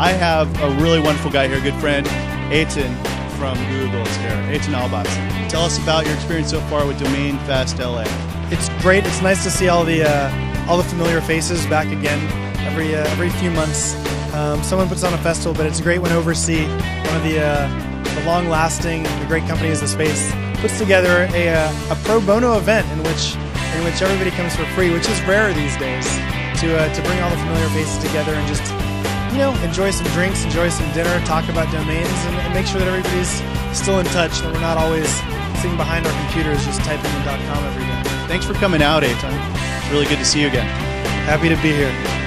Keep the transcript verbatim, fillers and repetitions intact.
I have a really wonderful guy here, a good friend, Eitan from Google is here. Eitan Albas. Tell us about your experience so far with Domain Fest L A. It's great. It's nice to see all the uh, all the familiar faces back again every uh, every few months. Um, someone puts on a festival, but it's great when Oversea, one of the uh, the long-lasting, the great companies in the space, puts together a uh, a pro bono event in which in which everybody comes for free, which is rare these days. To uh, to bring all the familiar faces together and just, you know, enjoy some drinks, enjoy some dinner, talk about domains, and, and make sure that everybody's still in touch, that we're not always sitting behind our computers just typing in .com every day. Thanks for coming out, Eitan. It's really good to see you again. Happy to be here.